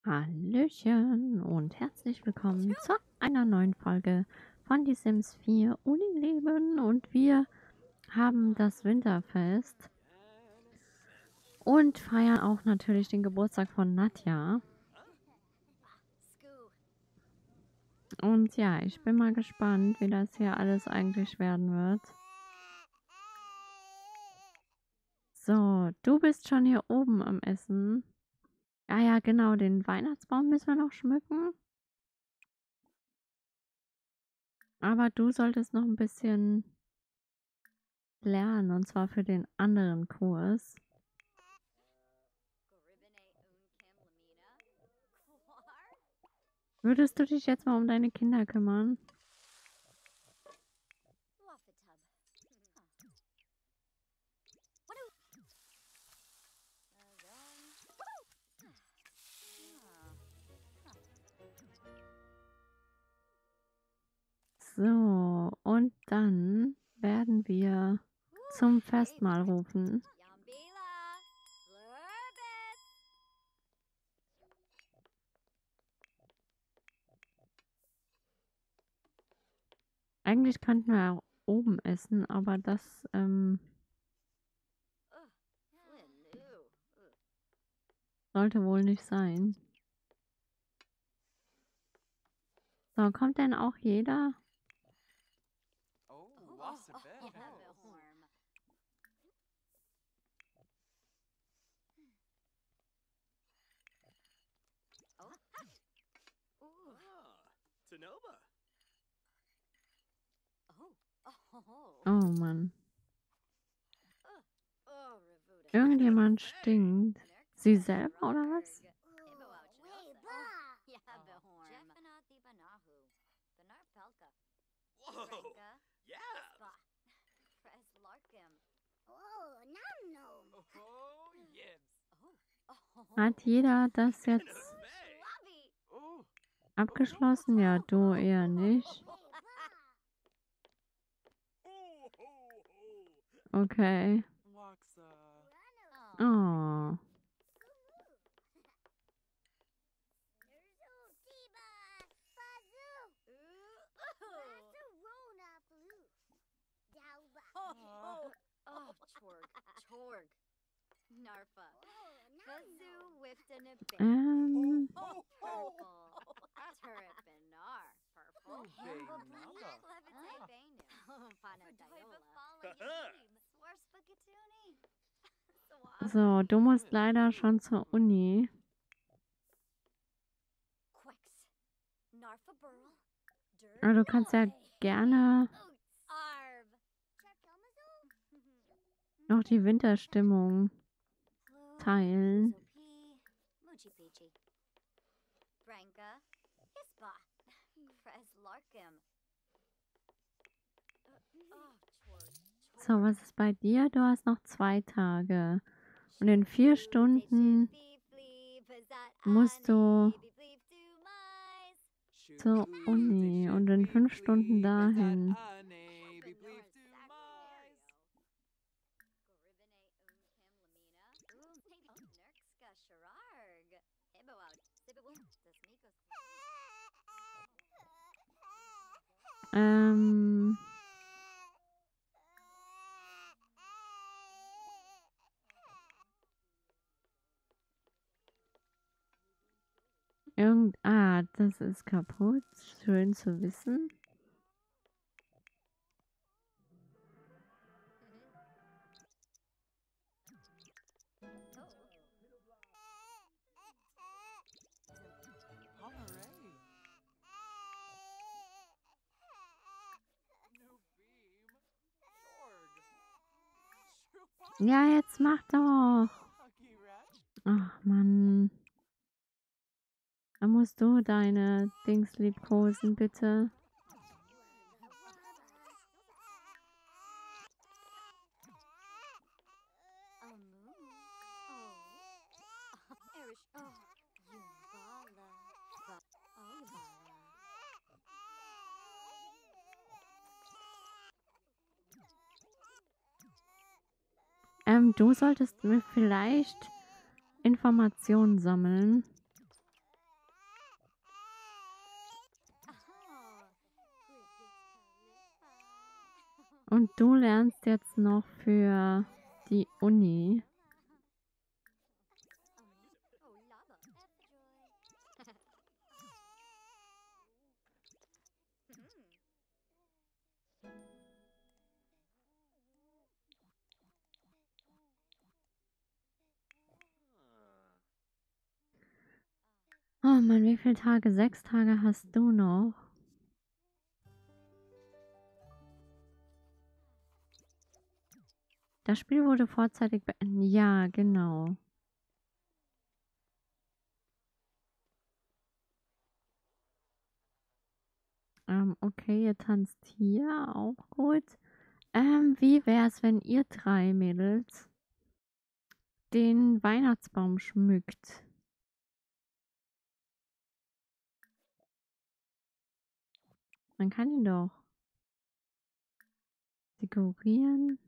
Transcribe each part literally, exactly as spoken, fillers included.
Hallöchen und herzlich willkommen zu einer neuen Folge von Die Sims vier Unileben, und wir haben das Winterfest und feiern auch natürlich den Geburtstag von Nadja. Und ja, ich bin mal gespannt, wie das hier alles eigentlich werden wird. So, du bist schon hier oben am Essen. Ja, ja, genau, den Weihnachtsbaum müssen wir noch schmücken. Aber du solltest noch ein bisschen lernen, und zwar für den anderen Kurs. Würdest du dich jetzt mal um deine Kinder kümmern? So, und dann werden wir zum Festmahl rufen. Eigentlich könnten wir auch oben essen, aber das ähm, sollte wohl nicht sein. So, kommt denn auch jeder? Oh Mann. Irgendjemand stinkt. Sie selber oder was? Hat jeder das jetzt abgeschlossen? Ja, du eher nicht. Okay. Oh. Ähm. So, du musst leider schon zur Uni. Aber du kannst ja gerne noch die Winterstimmung teilen. So, was ist bei dir? Du hast noch zwei Tage. Und in vier Stunden musst du zur Uni und in fünf Stunden dahin. Ähm. Irgend. Ah, das ist kaputt. Schön zu wissen. Ja, jetzt mach doch. Ach Mann. Da musst du deine Dings liebkosen, bitte. Ähm, du solltest mir vielleicht Informationen sammeln. Und du lernst jetzt noch für die Uni. Oh Mann, wie viele Tage? Sechs Tage hast du noch? Das Spiel wurde vorzeitig beendet. Ja, genau. Ähm, okay, ihr tanzt hier, auch gut. Ähm, wie wär's, wenn ihr drei Mädels den Weihnachtsbaum schmückt? Man kann ihn doch dekorieren.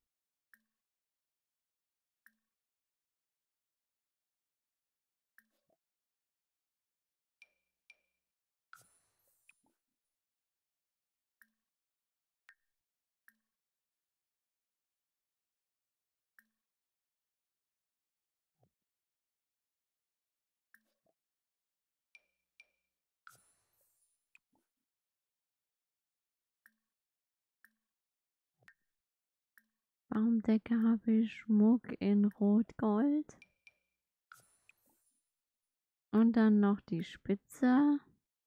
Baumdecke habe ich, Schmuck in Rot-Gold. Und dann noch die Spitze.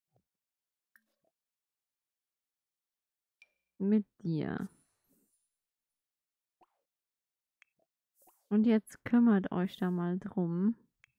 Mit dir. Und jetzt kümmert euch da mal drum.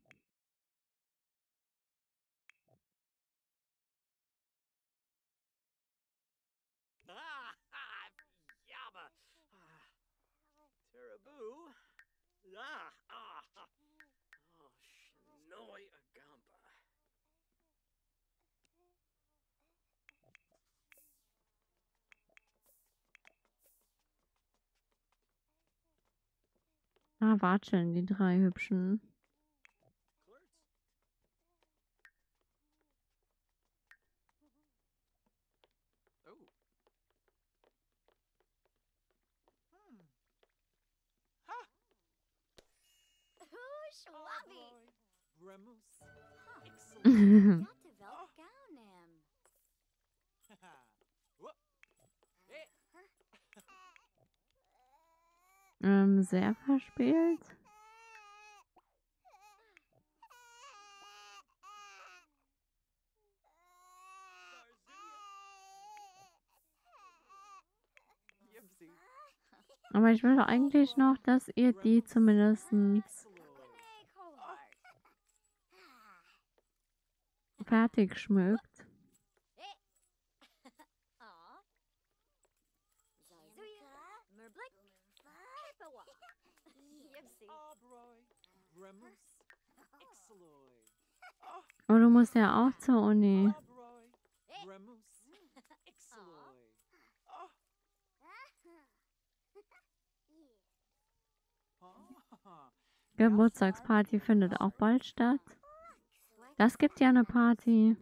Ah, watscheln, die drei hübschen. ähm, sehr verspielt. Aber ich will doch eigentlich noch, dass ihr die zumindest fertig schmückt. Oh, du musst ja auch zur Uni. Geburtstagsparty findet auch bald statt. Das gibt ja eine Party.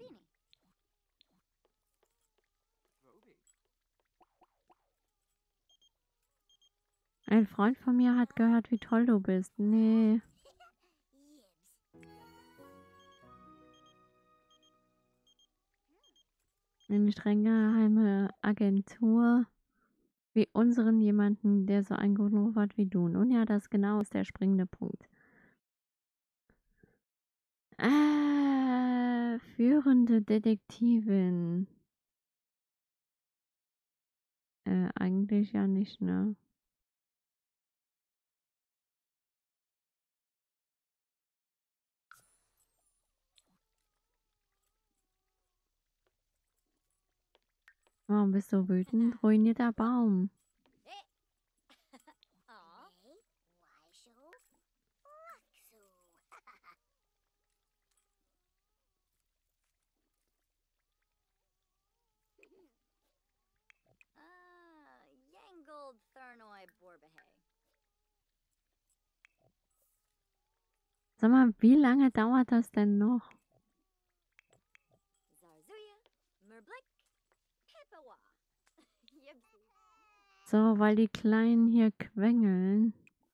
Ein Freund von mir hat gehört, wie toll du bist. Nee. Eine streng geheime Agentur wie unseren jemanden, der so einen guten Ruf hat wie du. Nun ja, das genau ist der springende Punkt. Äh, führende Detektivin. Äh, eigentlich ja nicht, ne? Warum bist du wütend? Ruinierter Baum. Sag mal, wie lange dauert das denn noch? So, weil die Kleinen hier quengeln.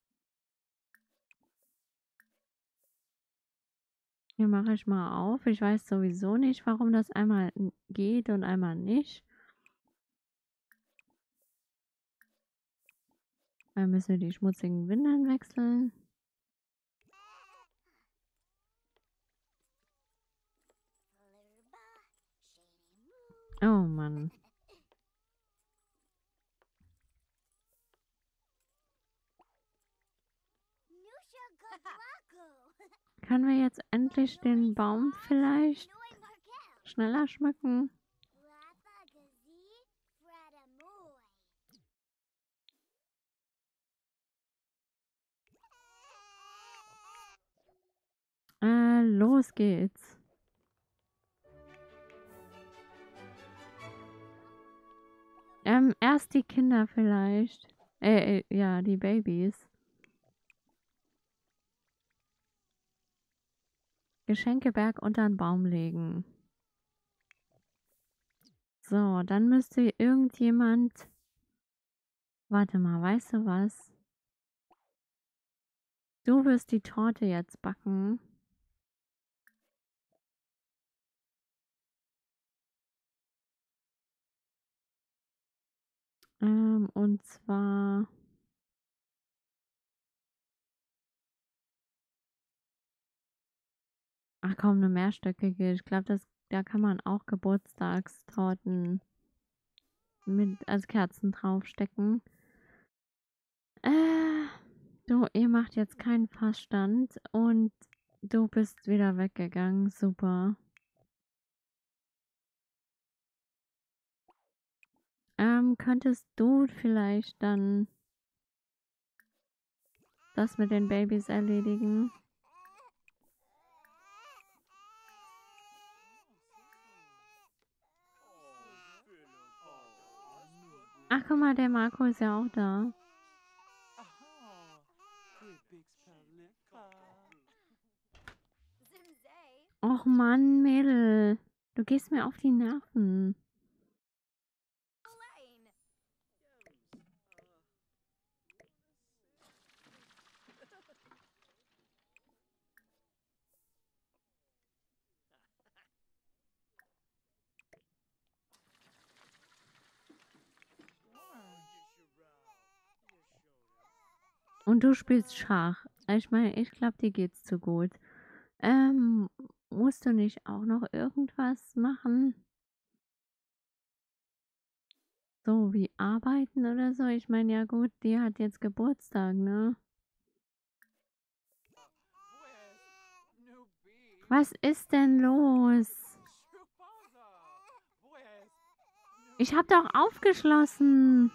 Hier mache ich mal auf. Ich weiß sowieso nicht, warum das einmal geht und einmal nicht. Dann müssen wir die schmutzigen Windeln wechseln. Oh Mann. Können wir jetzt endlich den Baum vielleicht schneller schmücken? Äh, los geht's. Ähm, erst die Kinder vielleicht. Äh, äh, ja, die Babys. Geschenkeberg unter den Baum legen. So, dann müsste irgendjemand... Warte mal, weißt du was? Du wirst die Torte jetzt backen. Ähm, und zwar... Ach komm, eine mehrstöckige. Ich glaube, das da kann man auch Geburtstagstorten mit als Kerzen draufstecken. Äh, du, ihr macht jetzt keinen Fassstand und du bist wieder weggegangen. Super. Ähm, könntest du vielleicht dann das mit den Babys erledigen? Ach, guck mal, der Marco ist ja auch da. Och Mann, Mädel. Du gehst mir auf die Nerven. Und du spielst Schach. Ich meine, ich glaube, dir geht's zu gut. Ähm, musst du nicht auch noch irgendwas machen? So wie arbeiten oder so? Ich meine, ja gut, die hat jetzt Geburtstag, ne? Was ist denn los? Ich hab doch aufgeschlossen.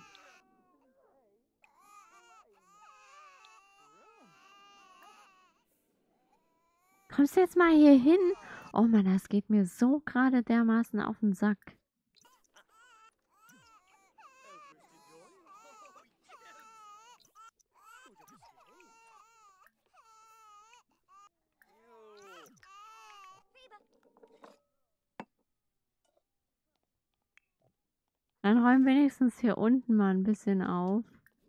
Kommst du jetzt mal hier hin? Oh Mann, das geht mir so gerade dermaßen auf den Sack. Dann räum wenigstens hier unten mal ein bisschen auf.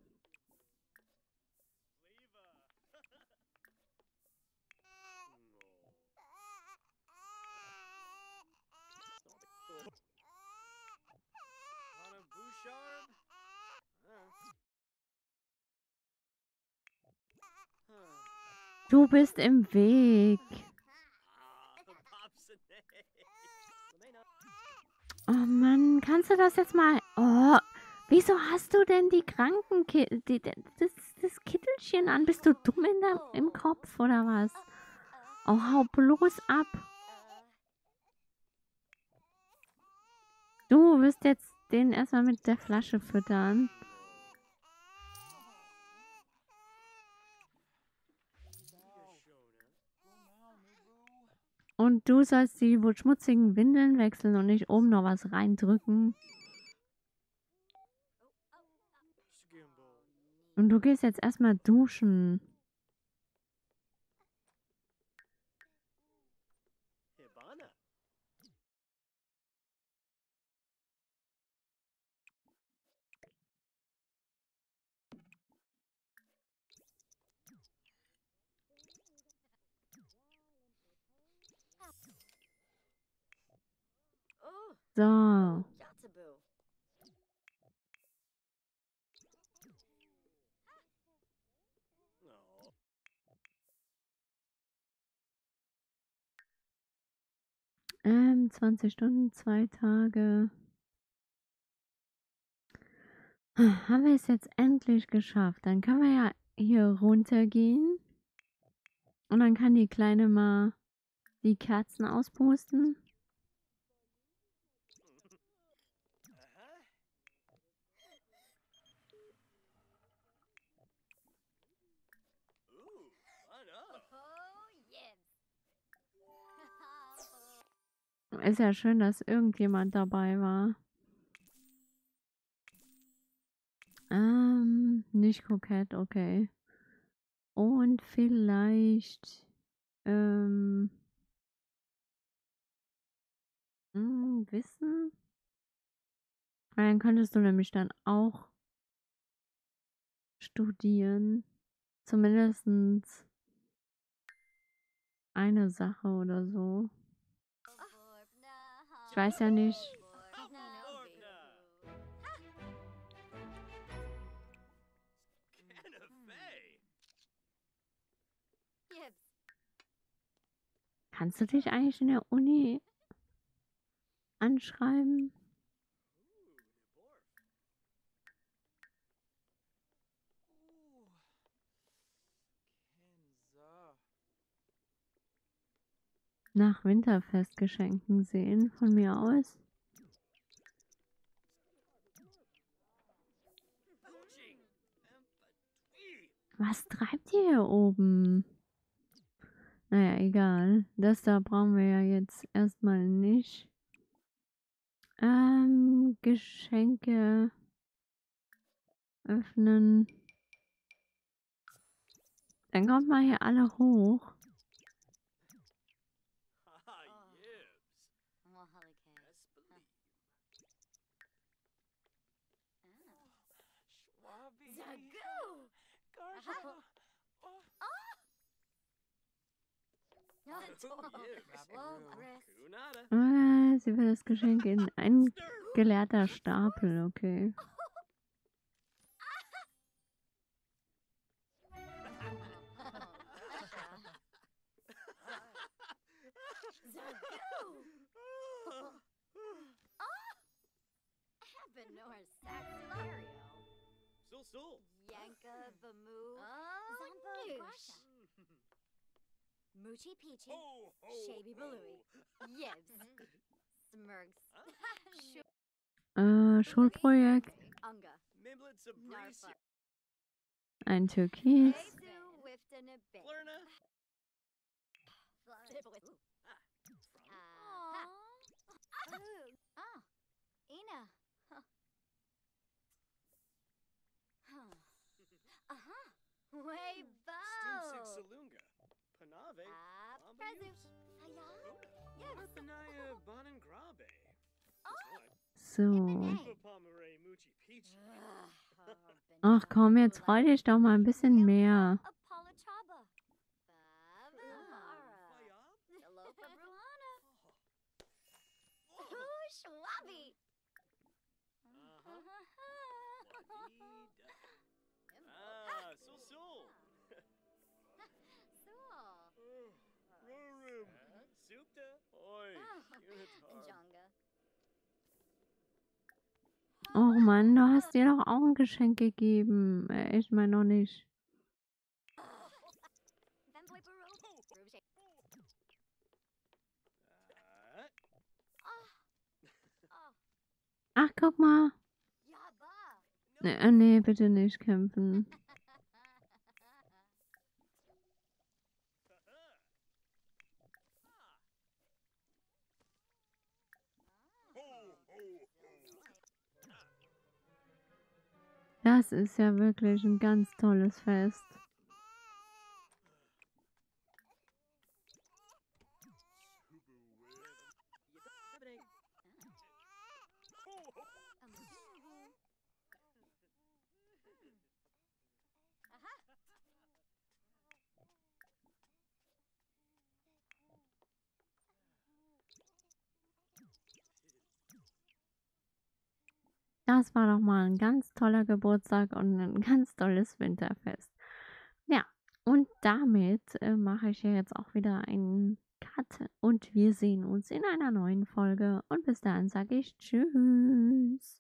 Du bist im Weg. Oh Mann, kannst du das jetzt mal... Oh, wieso hast du denn die Kranken... Die, die, das, das Kittelchen an? Bist du dumm in der, im Kopf oder was? Oh, hau bloß ab. Du wirst jetzt den erstmal mit der Flasche füttern. Und du sollst die schmutzigen Windeln wechseln und nicht oben noch was reindrücken. Und du gehst jetzt erstmal duschen. So. Ähm, zwanzig Stunden, zwei Tage. Haben wir es jetzt endlich geschafft. Dann können wir ja hier runtergehen. Und dann kann die Kleine mal die Kerzen auspusten. Ist ja schön, dass irgendjemand dabei war. Ähm, nicht kokett, okay. Und vielleicht, ähm, mh, Wissen? Dann könntest du nämlich dann auch studieren. Zumindest eine Sache oder so. Ich weiß ja nicht. Kannst du dich eigentlich in der Uni anschreiben? Nach Winterfestgeschenken sehen, von mir aus. Was treibt ihr hier oben? Naja, egal. Das da brauchen wir ja jetzt erstmal nicht. Ähm, Geschenke öffnen. Dann kommt mal hier alle hoch. Äh, sie will das Geschenk in ein geleerter Stapel, okay. Moochie Peachy, Shaby Balooey, Yibs, Smurgs, Äh, Schulprojekt. Unga, Narfa, Ein Türkis. Esu, Wifton, a Bay. Ah, Ina. Aha, way bo. Ah, Prezu. So. Ach komm, jetzt freu dich doch mal ein bisschen mehr. Schwabi. Ah, so so. So. Rorum. Supta. Oi. Jonga. Oh Mann, du hast dir doch auch ein Geschenk gegeben. Äh, ich meine noch nicht. Ach, guck mal. Nee, äh, nee, bitte nicht kämpfen. Das ist ja wirklich ein ganz tolles Fest. Das war doch mal ein ganz toller Geburtstag und ein ganz tolles Winterfest. Ja, und damit äh, mache ich ja jetzt auch wieder einen Cut und wir sehen uns in einer neuen Folge. Und bis dahin sage ich Tschüss.